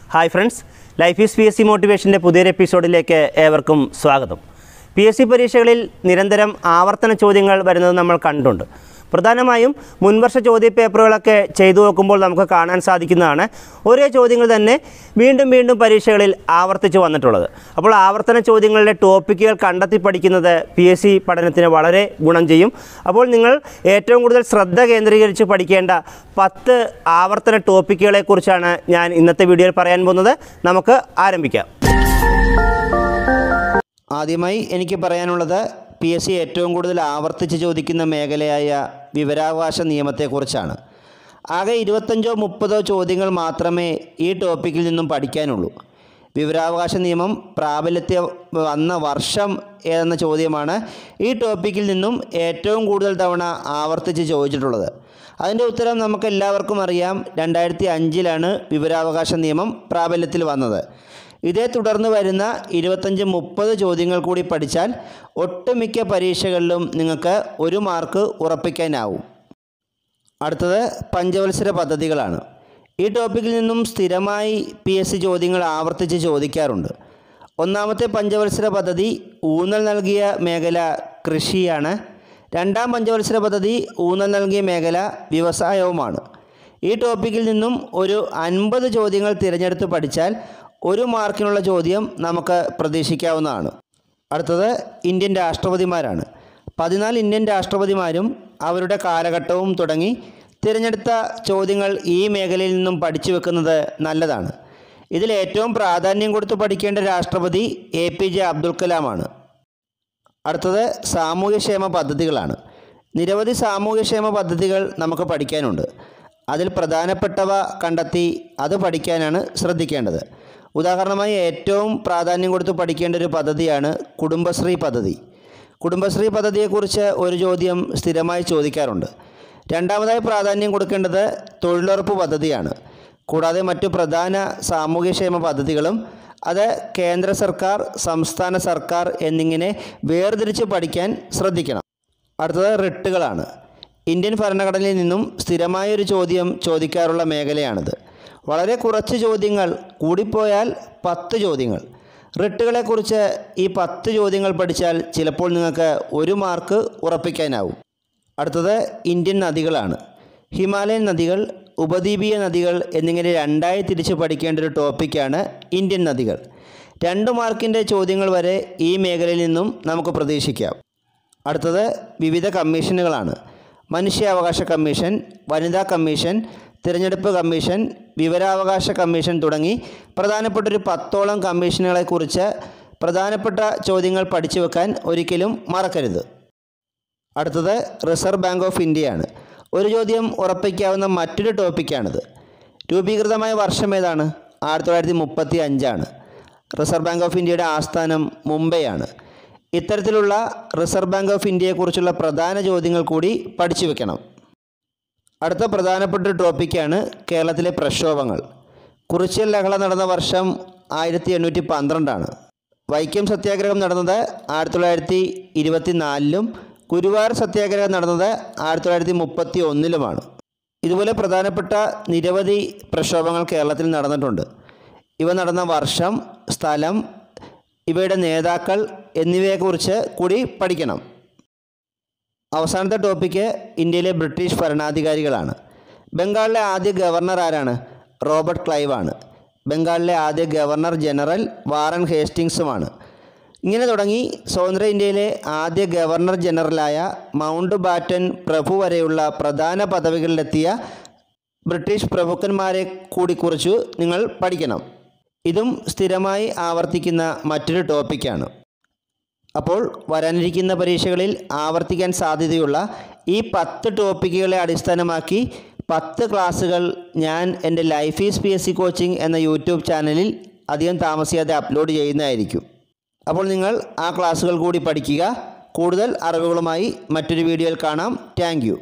Hi friends, life is PSC മോട്ടിവേഷൻ്റെ പുതിയൊരു എപ്പിസോഡിലേക്ക് ഏവർക്കും സ്വാഗതം. PSC പരീക്ഷകളിൽ നിരന്തരം ആവർത്തന ചോദ്യങ്ങൾ വരുന്നത് നമ്മൾ കണ്ടിട്ടുണ്ട്. പ്രധാനമായും മുൻവർഷ ചോദ്യപേപ്പറുകളൊക്കെ ചെയ്തു നോക്കുമ്പോൾ നമുക്ക് കാണാൻ സാധിക്കുന്നതാണ് ഒരേ ചോദ്യങ്ങൾ തന്നെ വീണ്ടും വീണ്ടും പരീക്ഷകളിൽ ആവർത്തിച്ച് വന്നിട്ടുള്ളത്. അപ്പോൾ ആവർത്തന ചോദ്യങ്ങളുടെ ടോപ്പിക്കുകൾ കണ്ടെത്തി പഠിക്കുന്നത് PSC പഠനത്തിന് വളരെ ഗുണം ചെയ്യും. അപ്പോൾ നിങ്ങൾ ഏറ്റവും കൂടുതൽ ശ്രദ്ധ കേന്ദ്രീകരിച്ച് പഠിക്കേണ്ട 10 ആവർത്തന ടോപ്പിക്കുകളെക്കുറിച്ചാണ് ഞാൻ ഇന്നത്തെ വീഡിയോയിൽ പറയാൻ പോകുന്നത്. നമുക്ക് ആരംഭിക്കാം. ആദ്യമായി എനിക്ക് പറയാനുള്ളത് PSC ഏറ്റവും കൂടുതൽ ആവർത്തിച്ച് ചോദിക്കുന്ന മേഖലയായ വിവരാവകാശ നിയമത്തെക്കുറിച്ചാണ്. ആകെ 25-30 ചോദ്യങ്ങൾ മാത്രമേ ഈ ടോപ്പിക്കിൽ നിന്നും പഠിക്കാനുള്ളൂ. വിവരാവകാശ നിയമം പ്രാബല്യത്തിൽ വന്ന വർഷം ഏതെന്ന ചോദ്യമാണ് ഈ ടോപ്പിക്കിൽ നിന്നും ഏറ്റവും കൂടുതൽ തവണ ആവർത്തിച്ച് ചോദിച്ചിട്ടുള്ളത്. അതിൻ്റെ ഉത്തരം നമുക്കെല്ലാവർക്കും അറിയാം. 2005 വിവരാവകാശ നിയമം പ്രാബല്യത്തിൽ വന്നത്. ഇതേ തുടർന്ന് വരുന്ന 25-30 ചോദ്യങ്ങൾ കൂടി പഠിച്ചാൽ ഒട്ടുമിക്ക പരീക്ഷകളിലും നിങ്ങൾക്ക് 1 മാർക്ക് ഉറപ്പിക്കാനാവും. അടുത്തത് പഞ്ചവത്സര പദ്ധതികളാണ്. ഈ ടോപ്പിക്കിൽ നിന്നും സ്ഥിരമായി PSC ചോദ്യങ്ങൾ ആവർത്തിച്ച് ചോദിക്കാറുണ്ട്. ഒന്നാമത്തെ പഞ്ചവത്സര പദ്ധതി ഊന്നൽ നൽകിയ മേഖല കൃഷിയാണ്. രണ്ടാം പഞ്ചവത്സര പദ്ധതി ഊന്നൽ നൽകിയ മേഖല വ്യവസായവുമാണ്. ഈ ടോപ്പിക്കിൽ നിന്നും ഒരു 50 ചോദ്യങ്ങൾ തിരഞ്ഞെടുത്ത് പഠിച്ചാൽ 1 മാർക്കിനുള്ള ചോദ്യം നമുക്ക് പ്രതീക്ഷിക്കാവുന്നതാണ്. അടുത്തത് ഇന്ത്യൻ രാഷ്ട്രപതിമാരാണ്. 14 ഇന്ത്യൻ രാഷ്ട്രപതിമാരും അവരുടെ കാലഘട്ടവും തുടങ്ങി തിരഞ്ഞെടുത്ത ചോദ്യങ്ങൾ ഈ മേഖലയിൽ നിന്നും പഠിച്ചു വെക്കുന്നത് നല്ലതാണ്. ഇതിൽ ഏറ്റവും പ്രാധാന്യം കൊടുത്ത് പഠിക്കേണ്ട രാഷ്ട്രപതി APJ അബ്ദുൽ കലാമാണ്. അടുത്തത് സാമൂഹ്യക്ഷേമ പദ്ധതികളാണ്. നിരവധി സാമൂഹ്യക്ഷേമ പദ്ധതികൾ നമുക്ക് പഠിക്കാനുണ്ട്. അതിൽ പ്രധാനപ്പെട്ടവ കണ്ടെത്തി അത് പഠിക്കാനാണ് ശ്രദ്ധിക്കേണ്ടത്. ഉദാഹരണമായി ഏറ്റവും പ്രാധാന്യം കൊടുത്ത് പഠിക്കേണ്ട ഒരു പദ്ധതിയാണ് കുടുംബശ്രീ പദ്ധതി. കുടുംബശ്രീ പദ്ധതിയെക്കുറിച്ച് ഒരു ചോദ്യം സ്ഥിരമായി ചോദിക്കാറുണ്ട്. രണ്ടാമതായി പ്രാധാന്യം കൊടുക്കേണ്ടത് തൊഴിലുറപ്പ് പദ്ധതിയാണ്. കൂടാതെ മറ്റു പ്രധാന സാമൂഹ്യക്ഷേമ പദ്ധതികളും അത് കേന്ദ്ര സർക്കാർ, സംസ്ഥാന സർക്കാർ എന്നിങ്ങനെ വേർതിരിച്ച് പഠിക്കാൻ ശ്രദ്ധിക്കണം. അടുത്തത് റിട്ടുകളാണ്. ഇന്ത്യൻ ഭരണഘടനയിൽ നിന്നും സ്ഥിരമായൊരു ചോദ്യം ചോദിക്കാറുള്ള മേഖലയാണിത്. വളരെ കുറച്ച് ചോദ്യങ്ങൾ, കൂടിപ്പോയാൽ 10 ചോദ്യങ്ങൾ. റിട്ടുകളെക്കുറിച്ച് ഈ 10 ചോദ്യങ്ങൾ പഠിച്ചാൽ ചിലപ്പോൾ നിങ്ങൾക്ക് 1 മാർക്ക് ഉറപ്പിക്കാനാവും. അടുത്തത് ഇന്ത്യൻ നദികളാണ്. ഹിമാലയൻ നദികൾ, ഉപദ്വീപീയ നദികൾ എന്നിങ്ങനെ രണ്ടായി തിരിച്ച് പഠിക്കേണ്ട ഒരു ടോപ്പിക്കാണ് ഇന്ത്യൻ നദികൾ. 2 മാർക്കിൻ്റെ ചോദ്യങ്ങൾ വരെ ഈ മേഖലയിൽ നിന്നും നമുക്ക് പ്രതീക്ഷിക്കാം. അടുത്തത് വിവിധ കമ്മീഷനുകളാണ്. മനുഷ്യാവകാശ കമ്മീഷൻ, വനിതാ കമ്മീഷൻ, തിരഞ്ഞെടുപ്പ് കമ്മീഷൻ, വിവരാവകാശ കമ്മീഷൻ തുടങ്ങി പ്രധാനപ്പെട്ടൊരു 10ഓളം കമ്മീഷനുകളെക്കുറിച്ച് പ്രധാനപ്പെട്ട ചോദ്യങ്ങൾ പഠിച്ചു വെക്കാൻ ഒരിക്കലും മറക്കരുത്. അടുത്തത് റിസർവ് ബാങ്ക് ഓഫ് ഇന്ത്യയാണ്. ഒരു ചോദ്യം ഉറപ്പിക്കാവുന്ന മറ്റൊരു ടോപ്പിക്കാണിത്. രൂപീകൃതമായ വർഷം ഏതാണ്? 1935. റിസർവ് ബാങ്ക് ഓഫ് ഇന്ത്യയുടെ ആസ്ഥാനം മുംബൈയാണ്. ഇത്തരത്തിലുള്ള റിസർവ് ബാങ്ക് ഓഫ് ഇന്ത്യയെക്കുറിച്ചുള്ള പ്രധാന ചോദ്യങ്ങൾ കൂടി പഠിച്ചു വെക്കണം. അടുത്ത പ്രധാനപ്പെട്ട ഒരു ടോപ്പിക്കാണ് കേരളത്തിലെ പ്രക്ഷോഭങ്ങൾ. കുറിച്യൽ ലഹള നടന്ന വർഷം 1812. വൈക്കം സത്യാഗ്രഹം നടന്നത് 1924 ഗുരുവായൂർ സത്യാഗ്രഹം നടന്നത് 1931 ഇതുപോലെ പ്രധാനപ്പെട്ട നിരവധി പ്രക്ഷോഭങ്ങൾ കേരളത്തിൽ നടന്നിട്ടുണ്ട്. ഇവ നടന്ന വർഷം, സ്ഥലം, ഇവയുടെ നേതാക്കൾ എന്നിവയെക്കുറിച്ച് കൂടി പഠിക്കണം. അവസാനത്തെ ടോപ്പിക്ക് ഇന്ത്യയിലെ ബ്രിട്ടീഷ് ഭരണാധികാരികളാണ്. ബംഗാളിലെ ആദ്യ ഗവർണർ ആരാണ്? റോബർട്ട് ക്ലൈവ് ആണ്. ബംഗാളിലെ ആദ്യ ഗവർണർ ജനറൽ വാറൻ ഹേസ്റ്റിങ്സുമാണ്. ഇങ്ങനെ തുടങ്ങി സ്വതന്ത്ര ഇന്ത്യയിലെ ആദ്യ ഗവർണർ ജനറലായ മൗണ്ട് ബാറ്റൻ പ്രഭു വരെയുള്ള പ്രധാന പദവികളിലെത്തിയ ബ്രിട്ടീഷ് പ്രഭുക്കന്മാരെ കൂടി കുറിച്ച് നിങ്ങൾ പഠിക്കണം. ഇതും സ്ഥിരമായി ആവർത്തിക്കുന്ന മറ്റൊരു ടോപ്പിക്കാണ്. അപ്പോൾ വരാനിരിക്കുന്ന പരീക്ഷകളിൽ ആവർത്തിക്കാൻ സാധ്യതയുള്ള ഈ 10 ടോപ്പിക്കുകളെ അടിസ്ഥാനമാക്കി 10 ക്ലാസ്സുകൾ ഞാൻ എൻ്റെ ലൈഫ് ഈസ് PSC കോച്ചിങ് എന്ന യൂട്യൂബ് ചാനലിൽ അധികം താമസിയാതെ അപ്ലോഡ് ചെയ്യുന്നതായിരിക്കും. അപ്പോൾ നിങ്ങൾ ആ ക്ലാസ്സുകൾ കൂടി പഠിക്കുക. കൂടുതൽ അറിവുകളുമായി മറ്റൊരു വീഡിയോയിൽ കാണാം. Thank U.